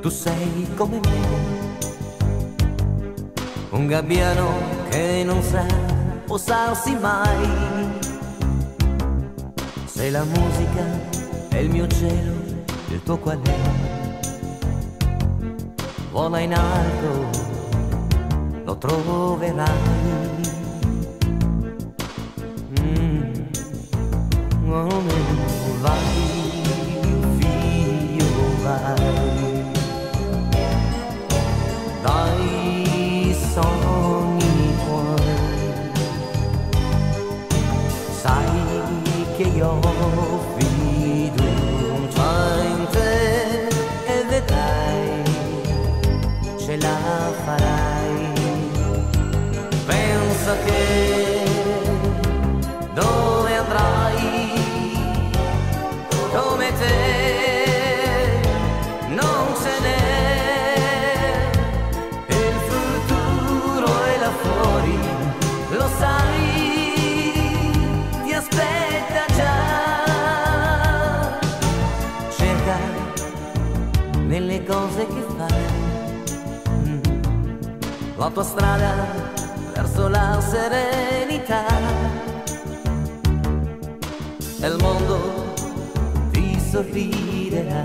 Tu sei come me, un gabbiano che non sa posarsi mai. Se la musica è il mio cielo, il tuo qual è? Vola in alto, lo troverai. Vai, figlio, vai, dai sogni tuoi, sai che io ho fiducia in te e vedrai, ce la farai. Pensa che dove andrai, come te non ce n'è, il futuro è là fuori, lo sai, ti aspetta già. Cerca nelle cose che fai la tua strada verso la serenità, e il mondo sorriderà.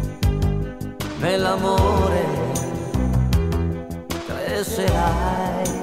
Nell'amore crescerai.